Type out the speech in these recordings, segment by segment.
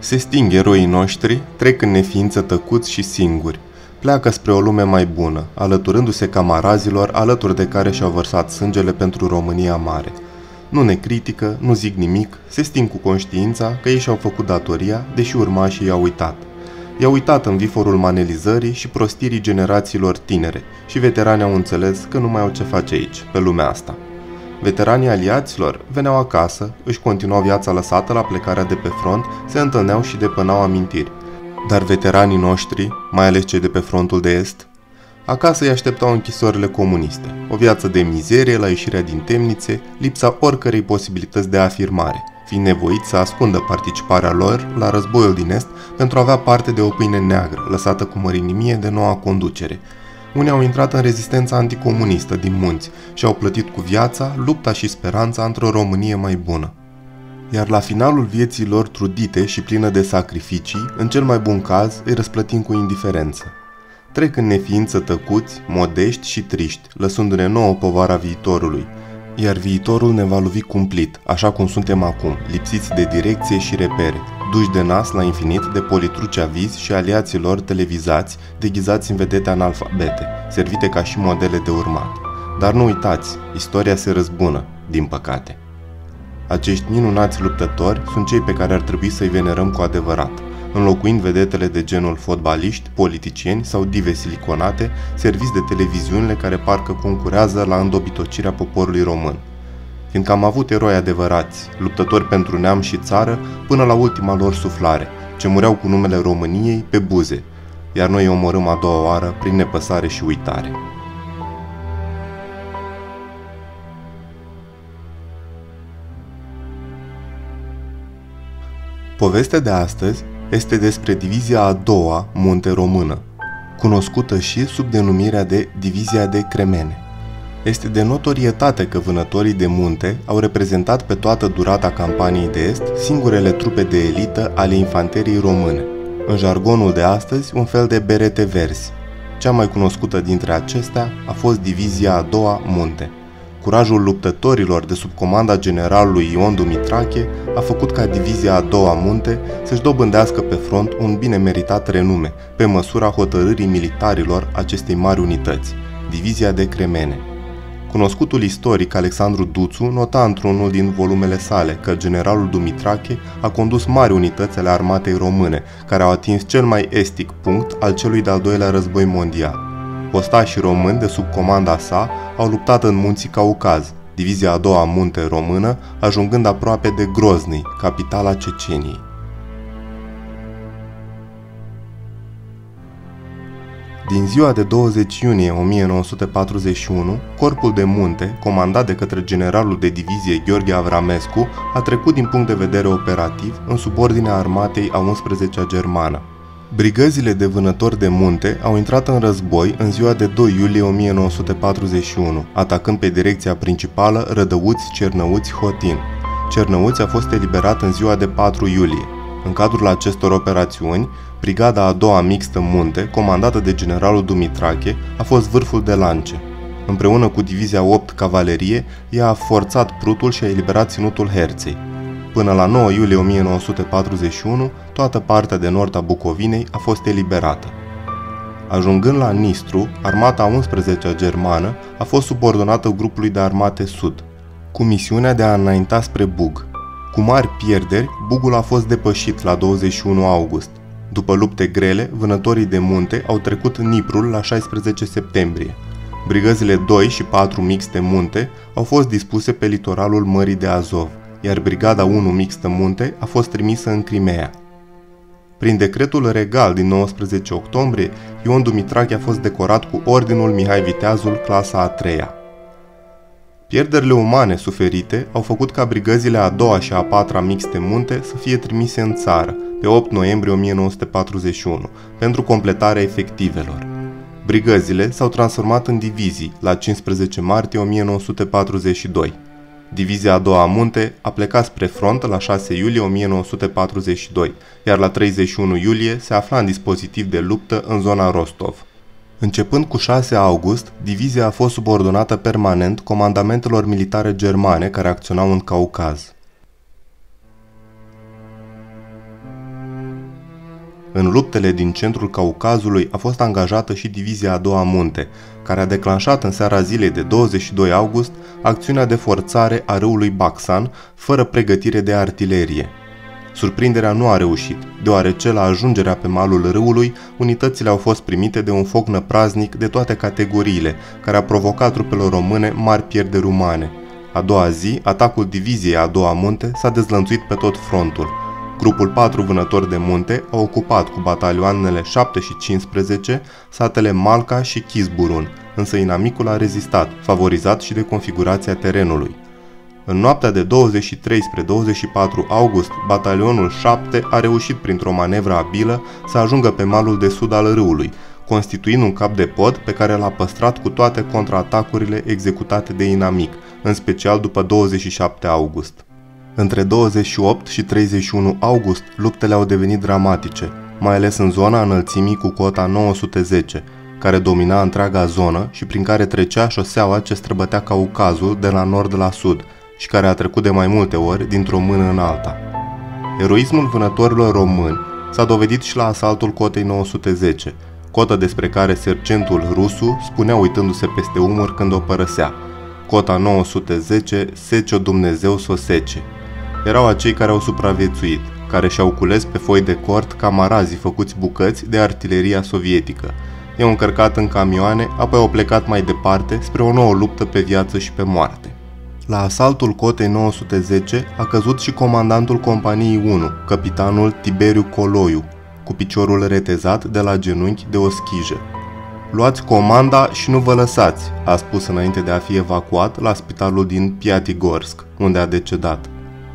Se sting eroii noștri, trec în neființă tăcuți și singuri. Pleacă spre o lume mai bună, alăturându-se camarazilor alături de care și-au vărsat sângele pentru România mare. Nu ne critică, nu zic nimic, se sting cu conștiința că ei și-au făcut datoria, deși urmașii i-au uitat. I-au uitat în viforul manelizării și prostirii generațiilor tinere și veteranii au înțeles că nu mai au ce face aici, pe lumea asta. Veteranii aliaților veneau acasă, își continuau viața lăsată la plecarea de pe front, se întâlneau și depănau amintiri. Dar veteranii noștri, mai ales cei de pe frontul de est, acasă îi așteptau închisorile comuniste, o viață de mizerie la ieșirea din temnițe, lipsa oricărei posibilități de afirmare, fiind nevoiți să ascundă participarea lor la războiul din est pentru a avea parte de o pâine neagră, lăsată cu mărinimie de noua conducere. Unii au intrat în rezistența anticomunistă din munți și au plătit cu viața lupta și speranța într-o Românie mai bună. Iar la finalul vieții lor trudite și plină de sacrificii, în cel mai bun caz, îi răsplătim cu indiferență. Trec în neființă tăcuți, modești și triști, lăsându-ne nouă povara viitorului. Iar viitorul ne va lovi cumplit, așa cum suntem acum, lipsiți de direcție și repere, duși de nas la infinit de politruci avizi și aliații lor televizați, deghizați în vedete analfabete, servite ca și modele de urmat. Dar nu uitați, istoria se răzbună, din păcate. Acești minunați luptători sunt cei pe care ar trebui să-i venerăm cu adevărat, înlocuind vedetele de genul fotbaliști, politicieni sau dive siliconate, serviți de televiziunile care parcă concurează la îndobitocirea poporului român. Fiindcă am avut eroi adevărați, luptători pentru neam și țară, până la ultima lor suflare, ce mureau cu numele României pe buze, iar noi îi omorâm a doua oară prin nepăsare și uitare. Povestea de astăzi este despre Divizia a doua Munte Română, cunoscută și sub denumirea de Divizia de Cremene. Este de notorietate că vânătorii de munte au reprezentat pe toată durata campaniei de est singurele trupe de elită ale infanteriei române, în jargonul de astăzi un fel de berete verzi. Cea mai cunoscută dintre acestea a fost Divizia a doua Munte. Curajul luptătorilor de sub comanda generalului Ion Dumitrache a făcut ca Divizia a doua Munte să-și dobândească pe front un bine meritat renume, pe măsura hotărârii militarilor acestei mari unități, Divizia de Cremene. Cunoscutul istoric Alexandru Duțu nota într-unul din volumele sale că generalul Dumitrache a condus mari unități ale armatei române, care au atins cel mai estic punct al celui de-al doilea război mondial. Postașii români de sub comanda sa au luptat în munții Caucaz, Divizia a doua Munte Română, ajungând aproape de Grozny, capitala Ceceniei. Din ziua de 20 iunie 1941, Corpul de Munte, comandat de către generalul de divizie Gheorghe Avramescu, a trecut din punct de vedere operativ în subordinea armatei a 11-a germană. Brigăzile de vânători de munte au intrat în război în ziua de 2 iulie 1941, atacând pe direcția principală Rădăuți-Cernăuți-Hotin. Cernăuți a fost eliberat în ziua de 4 iulie. În cadrul acestor operațiuni, Brigada a doua mixtă Munte, comandată de generalul Dumitrache, a fost vârful de lance. Împreună cu Divizia 8 Cavalerie, ea a forțat Prutul și a eliberat ținutul Herței. Până la 9 iulie 1941, toată partea de nord a Bucovinei a fost eliberată. Ajungând la Nistru, armata a 11-a germană a fost subordonată grupului de armate sud, cu misiunea de a înainta spre Bug. Cu mari pierderi, Bugul a fost depășit la 21 august. După lupte grele, vânătorii de munte au trecut Niprul la 16 septembrie. Brigăzile 2 și 4 mixte munte au fost dispuse pe litoralul Mării de Azov, iar Brigada 1 mixtă munte a fost trimisă în Crimea. Prin decretul regal din 19 octombrie, Ion Dumitrache a fost decorat cu Ordinul Mihai Viteazul, clasa a 3-a. Pierderile umane suferite au făcut ca brigăzile a doua și a 4-a mixte munte să fie trimise în țară, pe 8 noiembrie 1941, pentru completarea efectivelor. Brigăzile s-au transformat în divizii la 15 martie 1942. Divizia a doua Munte a plecat spre front la 6 iulie 1942, iar la 31 iulie se afla în dispozitiv de luptă în zona Rostov. Începând cu 6 august, divizia a fost subordonată permanent comandamentelor militare germane care acționau în Caucaz. În luptele din centrul Caucazului a fost angajată și Divizia a doua Munte, care a declanșat în seara zilei de 22 august acțiunea de forțare a râului Bacsan, fără pregătire de artilerie. Surprinderea nu a reușit, deoarece la ajungerea pe malul râului, unitățile au fost primite de un foc năpraznic de toate categoriile, care a provocat trupelor române mari pierderi umane. A doua zi, atacul Diviziei a doua Munte s-a dezlănțuit pe tot frontul. Grupul 4 Vânători de Munte a ocupat cu batalioanele 7 și 15 satele Malca și Chizburun, însă inamicul a rezistat, favorizat și de configurația terenului. În noaptea de 23 spre 24 august, batalionul 7 a reușit printr-o manevră abilă să ajungă pe malul de sud al râului, constituind un cap de pod pe care l-a păstrat cu toate contraatacurile executate de inamic, în special după 27 august. Între 28 și 31 august, luptele au devenit dramatice, mai ales în zona înălțimii cu cota 910, care domina întreaga zonă și prin care trecea șoseaua ce străbătea Caucazul de la nord la sud și care a trecut de mai multe ori dintr-o mână în alta. Eroismul vânătorilor români s-a dovedit și la asaltul cotei 910, cotă despre care sergentul Rusu spunea uitându-se peste umăr când o părăsea: cota 910, sece-o Dumnezeu s-o sece. Erau acei care au supraviețuit, care și-au cules pe foi de cort camarazii făcuți bucăți de artileria sovietică. I-au încărcat în camioane, apoi au plecat mai departe spre o nouă luptă pe viață și pe moarte. La asaltul cotei 910 a căzut și comandantul companiei 1, capitanul Tiberiu Coloiu, cu piciorul retezat de la genunchi de o schijă. "Luați comanda și nu vă lăsați", a spus înainte de a fi evacuat la spitalul din Piatigorsk, unde a decedat.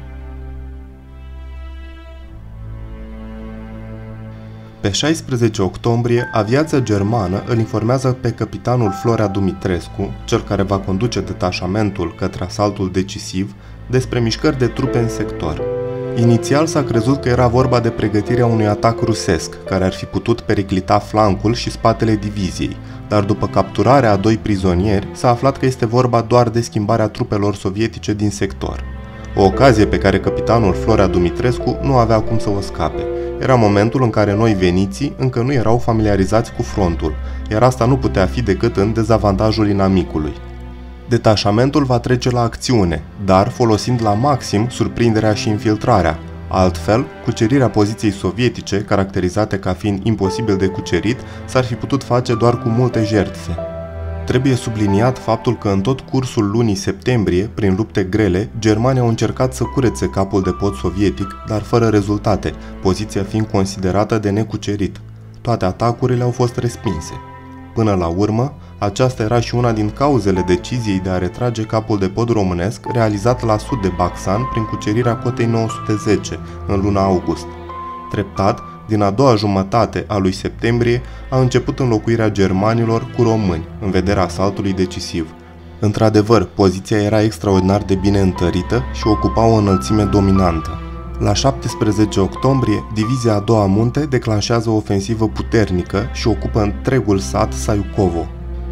Pe 16 octombrie, aviația germană îl informează pe capitanul Florea Dumitrescu, cel care va conduce detașamentul către asaltul decisiv, despre mișcări de trupe în sector. Inițial s-a crezut că era vorba de pregătirea unui atac rusesc, care ar fi putut periclita flancul și spatele diviziei, dar după capturarea a 2 prizonieri, s-a aflat că este vorba doar de schimbarea trupelor sovietice din sector. O ocazie pe care capitanul Florea Dumitrescu nu avea cum să o scape. Era momentul în care noi veniții încă nu erau familiarizați cu frontul, iar asta nu putea fi decât în dezavantajul inamicului. Detașamentul va trece la acțiune, dar folosind la maxim surprinderea și infiltrarea. Altfel, cucerirea poziției sovietice, caracterizate ca fiind imposibil de cucerit, s-ar fi putut face doar cu multe jertfe. Trebuie subliniat faptul că în tot cursul lunii septembrie, prin lupte grele, germanii au încercat să curețe capul de pod sovietic, dar fără rezultate, poziția fiind considerată de necucerit. Toate atacurile au fost respinse. Până la urmă, aceasta era și una din cauzele deciziei de a retrage capul de pod românesc realizat la sud de Bacsan prin cucerirea cotei 910 în luna august. Treptat, din a doua jumătate a lui septembrie, a început înlocuirea germanilor cu români, în vederea asaltului decisiv. Într-adevăr, poziția era extraordinar de bine întărită și ocupa o înălțime dominantă. La 17 octombrie, Divizia a doua Munte declanșează o ofensivă puternică și ocupă întregul sat Saiukovo.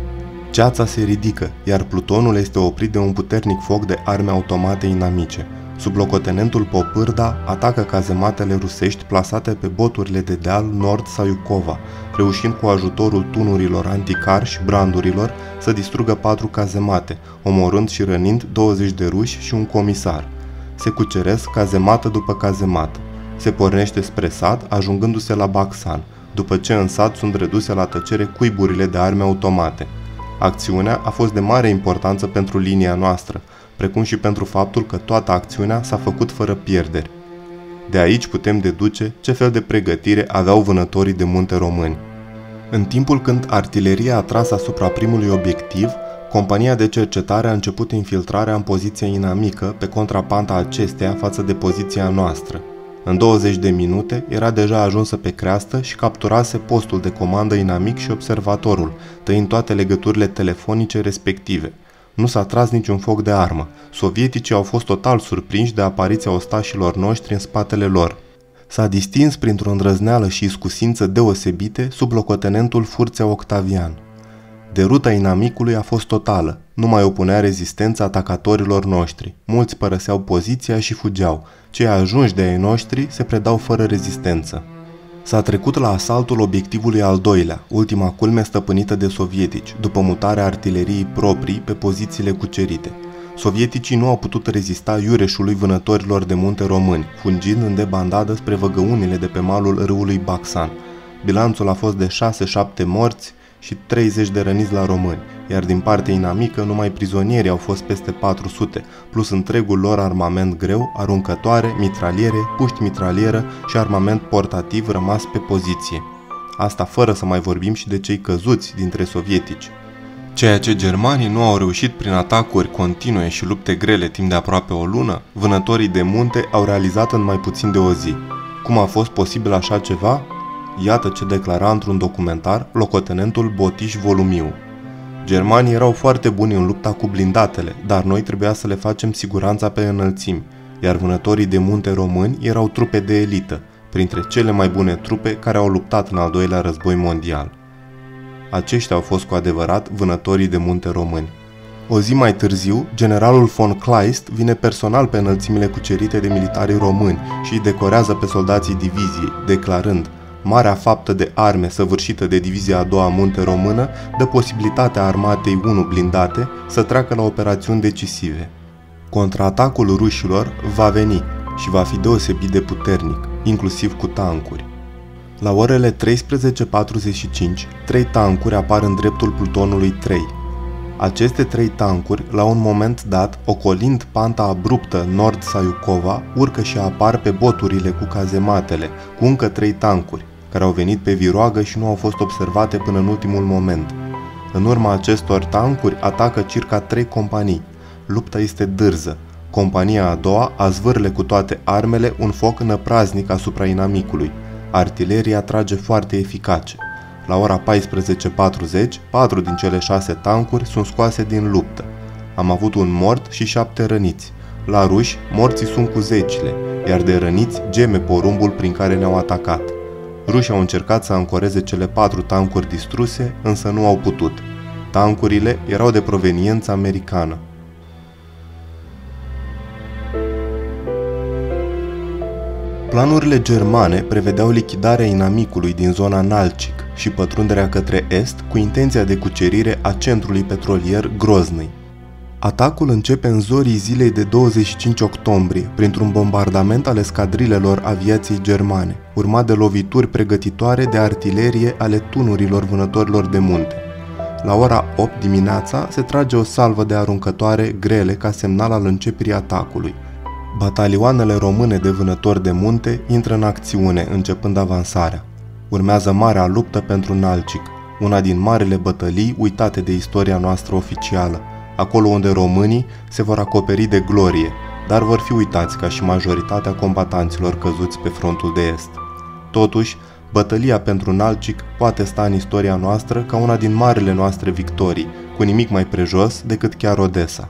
Ceața se ridică, iar plutonul este oprit de un puternic foc de arme automate inamice. Sublocotenentul Popârda atacă cazematele rusești plasate pe boturile de deal nord Saiukova, reușind cu ajutorul tunurilor anticar și brandurilor să distrugă 4 cazemate, omorând și rănind 20 de ruși și un comisar. Se cuceresc cazemată după cazemată. Se pornește spre sat, ajungându-se la Bacsan, după ce în sat sunt reduse la tăcere cuiburile de arme automate. Acțiunea a fost de mare importanță pentru linia noastră, precum și pentru faptul că toată acțiunea s-a făcut fără pierderi. De aici putem deduce ce fel de pregătire aveau vânătorii de munte români. În timpul când artileria a tras asupra primului obiectiv, compania de cercetare a început infiltrarea în poziția inamică pe contrapanta acesteia față de poziția noastră. În 20 de minute era deja ajunsă pe creastă și capturase postul de comandă inamic și observatorul, tăind toate legăturile telefonice respective. Nu s-a tras niciun foc de armă. Sovieticii au fost total surprinși de apariția ostașilor noștri în spatele lor. S-a distins printr-o îndrăzneală și iscusință deosebite sublocotenentul Furțea Octavian. Deruta inamicului a fost totală, nu mai opunea rezistența atacatorilor noștri. Mulți părăseau poziția și fugeau, cei ajunși de ai noștri se predau fără rezistență. S-a trecut la asaltul obiectivului al doilea, ultima culme stăpânită de sovietici, după mutarea artileriei proprii pe pozițiile cucerite. Sovieticii nu au putut rezista iureșului vânătorilor de munte români, fungind în debandadă spre văgăunile de pe malul râului Baxan. Bilanțul a fost de 6-7 morți și 30 de răniți la români, iar din partea inamică numai prizonierii au fost peste 400, plus întregul lor armament greu, aruncătoare, mitraliere, puști mitralieră și armament portativ rămas pe poziție. Asta fără să mai vorbim și de cei căzuți dintre sovietici. Ceea ce germanii nu au reușit prin atacuri continue și lupte grele timp de aproape o lună, vânătorii de munte au realizat în mai puțin de o zi. Cum a fost posibil așa ceva? Iată ce declara într-un documentar locotenentul Botiș Volumiu. Germanii erau foarte buni în lupta cu blindatele, dar noi trebuia să le facem siguranța pe înălțimi, iar vânătorii de munte români erau trupe de elită, printre cele mai bune trupe care au luptat în al doilea război mondial. Aceștia au fost cu adevărat vânătorii de munte români. O zi mai târziu, generalul von Kleist vine personal pe înălțimile cucerite de militarii români și îi decorează pe soldații diviziei, declarând: marea faptă de arme săvârșită de Divizia a doua Munte Română dă posibilitatea armatei 1 blindate să treacă la operațiuni decisive. Contraatacul rușilor va veni și va fi deosebit de puternic, inclusiv cu tancuri. La orele 13:45, 3 tancuri apar în dreptul plutonului 3. Aceste 3 tancuri, la un moment dat, ocolind panta abruptă Nord-Saiucova, urcă și apar pe boturile cu cazematele, cu încă 3 tancuri, care au venit pe viroagă și nu au fost observate până în ultimul moment. În urma acestor tancuri atacă circa 3 companii. Lupta este dârză. Compania a doua azvârle cu toate armele un foc năpraznic asupra inamicului. Artileria trage foarte eficace. La ora 14:40, 4 din cele 6 tancuri sunt scoase din luptă. Am avut un mort și 7 răniți. La ruși, morții sunt cu zecile, iar de răniți geme porumbul prin care ne-au atacat. Rușii au încercat să ancoreze cele 4 tancuri distruse, însă nu au putut. Tancurile erau de proveniență americană. Planurile germane prevedeau lichidarea inamicului din zona Nalcic și pătrunderea către est cu intenția de cucerire a centrului petrolier Groznăi. Atacul începe în zorii zilei de 25 octombrie, printr-un bombardament al escadrilelor aviației germane, urmat de lovituri pregătitoare de artilerie ale tunurilor vânătorilor de munte. La ora 8 dimineața se trage o salvă de aruncătoare grele ca semnal al începerii atacului. Batalioanele române de vânători de munte intră în acțiune, începând avansarea. Urmează marea luptă pentru Nalcic, una din marile bătălii uitate de istoria noastră oficială, acolo unde românii se vor acoperi de glorie, dar vor fi uitați ca și majoritatea combatanților căzuți pe frontul de est. Totuși, bătălia pentru Nalcic poate sta în istoria noastră ca una din marile noastre victorii, cu nimic mai prejos decât chiar Odessa.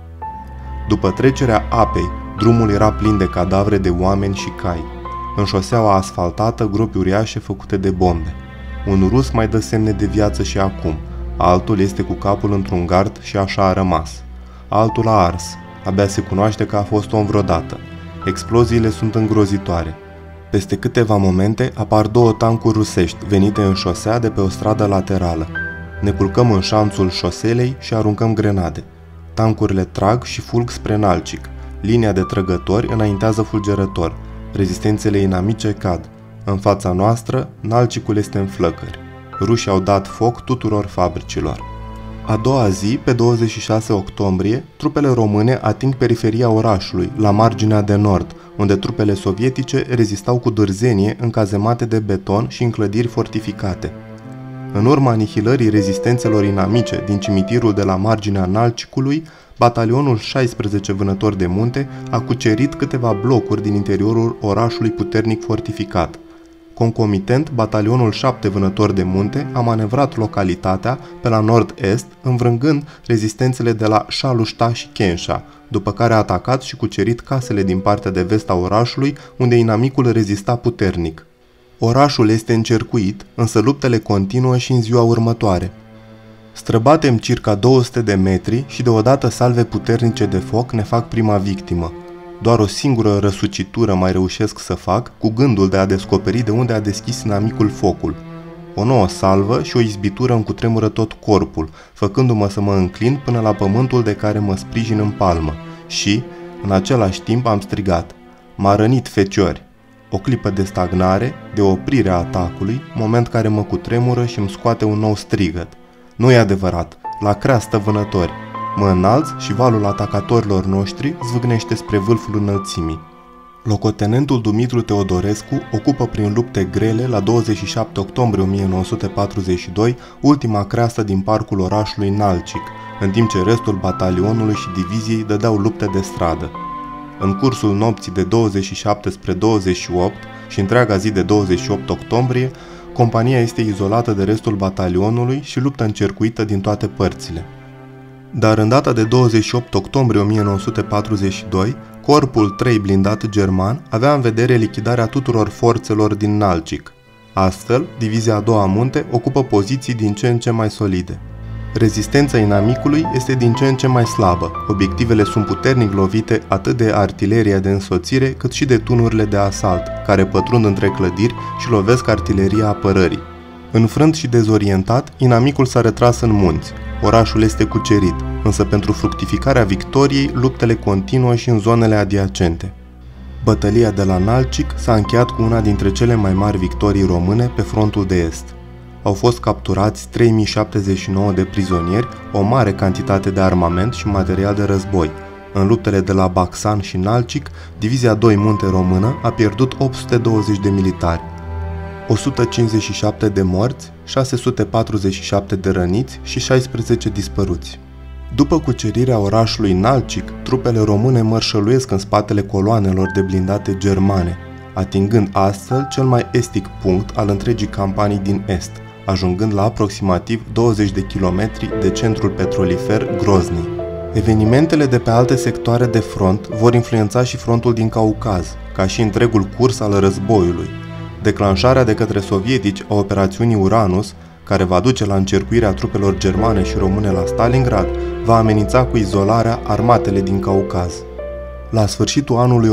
După trecerea apei, drumul era plin de cadavre de oameni și cai. În șoseaua asfaltată, gropi uriașe făcute de bombe. Un rus mai dă semne de viață și acum, altul este cu capul într-un gard și așa a rămas. Altul a ars, abia se cunoaște că a fost om vreodată. Exploziile sunt îngrozitoare. Peste câteva momente apar 2 tancuri rusești venite în șosea de pe o stradă laterală. Ne culcăm în șanțul șoselei și aruncăm grenade. Tancurile trag și fulg spre Nalcic. Linia de trăgători înaintează fulgerător. Rezistențele inamice cad. În fața noastră, Nalcicul este în flăcări. Rușii au dat foc tuturor fabricilor. A doua zi, pe 26 octombrie, trupele române ating periferia orașului, la marginea de nord, unde trupele sovietice rezistau cu dârzenie în cazemate de beton și în clădiri fortificate. În urma anihilării rezistențelor inamice din cimitirul de la marginea Nalcicului, batalionul 16 vânători de munte a cucerit câteva blocuri din interiorul orașului puternic fortificat. Concomitent, batalionul 7 vânători de munte a manevrat localitatea pe la nord-est, învrângând rezistențele de la Șalușta și Chenșa, după care a atacat și cucerit casele din partea de vest a orașului, unde inamicul rezista puternic. Orașul este încercuit, însă luptele continuă și în ziua următoare. Străbatem circa 200 de metri și deodată salve puternice de foc ne fac prima victimă. Doar o singură răsucitură mai reușesc să fac, cu gândul de a descoperi de unde a deschis inamicul focul. O nouă salvă și o izbitură îmi cutremură tot corpul, făcându-mă să mă înclin până la pământul de care mă sprijin în palmă. Și, în același timp, am strigat: "M-a rănit, feciori!" O clipă de stagnare, de oprire a atacului, moment care mă cutremură și îmi scoate un nou strigăt. Nu e adevărat, la creastă vânători! Mă înalț și valul atacatorilor noștri zvâgnește spre vârful înălțimii. Locotenentul Dumitru Teodorescu ocupă prin lupte grele la 27 octombrie 1942 ultima creastă din parcul orașului Nalcic, în timp ce restul batalionului și diviziei dădeau lupte de stradă. În cursul nopții de 27 spre 28 și întreaga zi de 28 octombrie, compania este izolată de restul batalionului și luptă încercuită din toate părțile. Dar în data de 28 octombrie 1942, Corpul 3 blindat german avea în vedere lichidarea tuturor forțelor din Nalcic. Astfel, Divizia a doua Munte ocupă poziții din ce în ce mai solide. Rezistența inamicului este din ce în ce mai slabă, obiectivele sunt puternic lovite atât de artileria de însoțire cât și de tunurile de asalt, care pătrund între clădiri și lovesc artileria apărării. Înfrânt și dezorientat, inamicul s-a retras în munți. Orașul este cucerit, însă pentru fructificarea victoriei, luptele continuă și în zonele adiacente. Bătălia de la Nalcic s-a încheiat cu una dintre cele mai mari victorii române pe frontul de est. Au fost capturați 3079 de prizonieri, o mare cantitate de armament și material de război. În luptele de la Bacsan și Nalcic, Divizia 2 Munte Română a pierdut 820 de militari, 157 de morți, 647 de răniți și 16 dispăruți. După cucerirea orașului Nalcic, trupele române mărșăluiesc în spatele coloanelor de blindate germane, atingând astfel cel mai estic punct al întregii campanii din est, ajungând la aproximativ 20 de kilometri de centrul petrolifer Grozny. Evenimentele de pe alte sectoare de front vor influența și frontul din Caucaz, ca și întregul curs al războiului. Declanșarea de către sovietici a operațiunii Uranus, care va duce la încercuirea trupelor germane și române la Stalingrad, va amenința cu izolarea armatele din Caucaz. La sfârșitul anului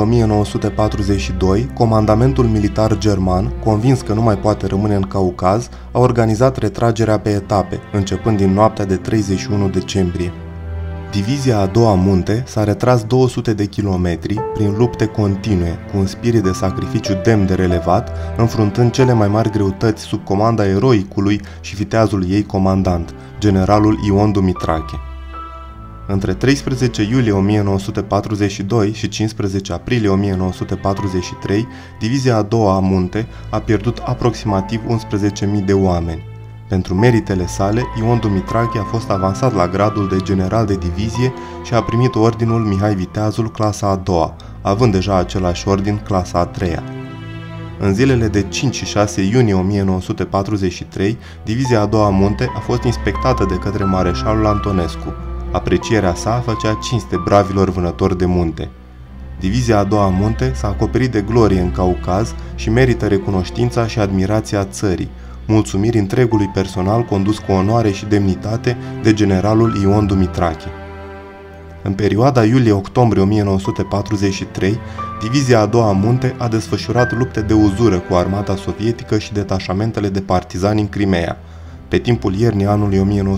1942, comandamentul militar german, convins că nu mai poate rămâne în Caucaz, a organizat retragerea pe etape, începând din noaptea de 31 decembrie. Divizia a doua Munte s-a retras 200 de kilometri prin lupte continue, cu un spirit de sacrificiu demn de relevat, înfruntând cele mai mari greutăți sub comanda eroicului și viteazul ei comandant, generalul Ion Dumitrache. Între 13 iulie 1942 și 15 aprilie 1943, Divizia a doua Munte a pierdut aproximativ 11.000 de oameni. Pentru meritele sale, Ion Dumitrache a fost avansat la gradul de general de divizie și a primit ordinul Mihai Viteazul clasa a doua, având deja același ordin clasa a treia. În zilele de 5 și 6 iunie 1943, Divizia a doua Munte a fost inspectată de către mareșalul Antonescu. Aprecierea sa făcea cinste bravilor vânători de munte. Divizia a doua Munte s-a acoperit de glorie în Caucaz și merită recunoștința și admirația țării, mulțumiri întregului personal condus cu onoare și demnitate de generalul Ion Dumitrache. În perioada iulie-octombrie 1943, Divizia a doua Munte a desfășurat lupte de uzură cu armata sovietică și detașamentele de partizani în Crimea. Pe timpul iernii anului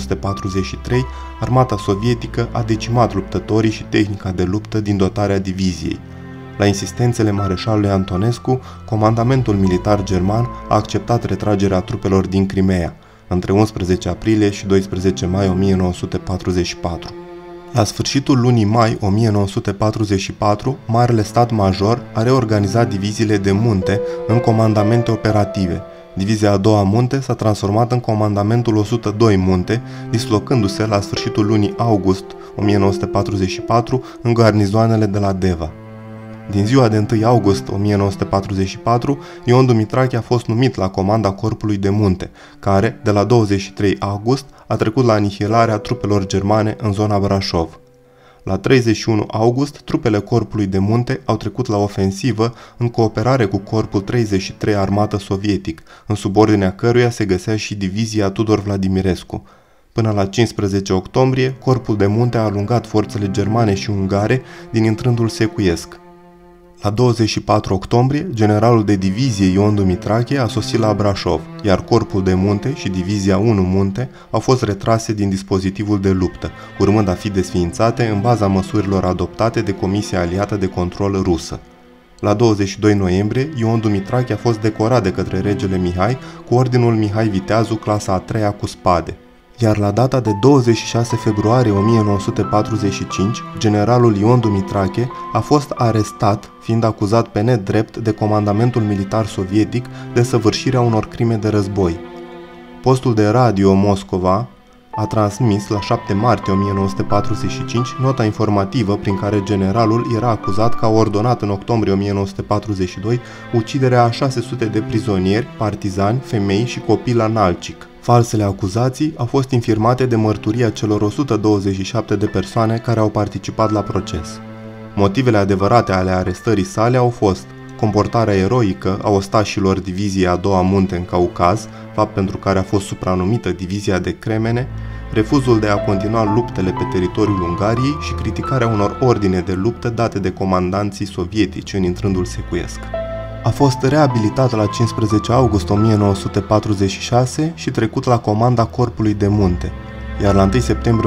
1943, armata sovietică a decimat luptătorii și tehnica de luptă din dotarea diviziei. La insistențele mareșalului Antonescu, comandamentul militar german a acceptat retragerea trupelor din Crimea, între 11 aprilie și 12 mai 1944. La sfârșitul lunii mai 1944, Marele Stat Major a reorganizat diviziile de munte în comandamente operative. Divizia a doua Munte s-a transformat în comandamentul 102 Munte, dislocându-se la sfârșitul lunii august 1944 în garnizoanele de la Deva. Din ziua de 1 august 1944, Ion Dumitrache a fost numit la comanda Corpului de Munte, care, de la 23 august, a trecut la anihilarea trupelor germane în zona Brașov. La 31 august, trupele Corpului de Munte au trecut la ofensivă în cooperare cu Corpul 33 Armată Sovietic, în subordinea căruia se găsea și divizia Tudor Vladimirescu. Până la 15 octombrie, Corpul de Munte a alungat forțele germane și ungare din intrândul secuiesc. La 24 octombrie, generalul de divizie Ion Dumitrache a sosit la Brașov, iar Corpul de Munte și Divizia 1 Munte au fost retrase din dispozitivul de luptă, urmând a fi desființate în baza măsurilor adoptate de Comisia Aliată de Control rusă. La 22 noiembrie, Ion Dumitrache a fost decorat de către regele Mihai cu ordinul Mihai Viteazu clasa a 3-a cu spade. Iar la data de 26 februarie 1945, generalul Ion Dumitrache a fost arestat, fiind acuzat pe nedrept de comandamentul militar sovietic de săvârșirea unor crime de război. Postul de radio Moscova a transmis la 7 martie 1945 nota informativă prin care generalul era acuzat că a ordonat în octombrie 1942 uciderea a 600 de prizonieri, partizani, femei și copii la Nalcic. Falsele acuzații au fost infirmate de mărturia celor 127 de persoane care au participat la proces. Motivele adevărate ale arestării sale au fost comportarea eroică a ostașilor diviziei a doua Munte în Caucaz, fapt pentru care a fost supranumită Divizia de Cremene, refuzul de a continua luptele pe teritoriul Ungariei și criticarea unor ordine de luptă date de comandanții sovietici în intrândul secuiesc. A fost reabilitat la 15 august 1946 și trecut la comanda Corpului de Munte, iar la 1 septembrie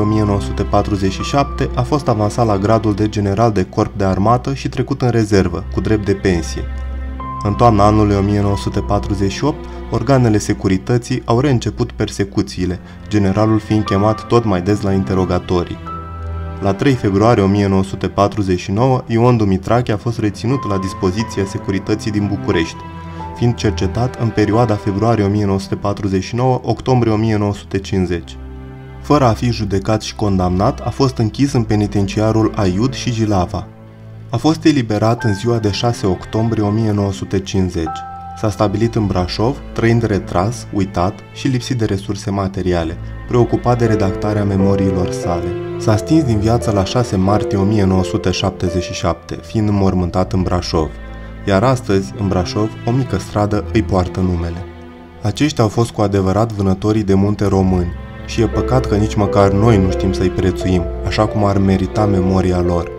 1947 a fost avansat la gradul de general de corp de armată și trecut în rezervă, cu drept de pensie. În toamna anului 1948, organele securității au reînceput persecuțiile, generalul fiind chemat tot mai des la interogatorii. La 3 februarie 1949, Ion Dumitrache a fost reținut la dispoziția securității din București, fiind cercetat în perioada februarie 1949-octombrie 1950. Fără a fi judecat și condamnat, a fost închis în penitenciarul Aiud și Jilava. A fost eliberat în ziua de 6 octombrie 1950. S-a stabilit în Brașov, trăind retras, uitat și lipsit de resurse materiale, preocupat de redactarea memoriilor sale. S-a stins din viață la 6 martie 1977, fiind înmormântat în Brașov, iar astăzi, în Brașov, o mică stradă îi poartă numele. Aceștia au fost cu adevărat vânătorii de munte români și e păcat că nici măcar noi nu știm să-i prețuim, așa cum ar merita memoria lor.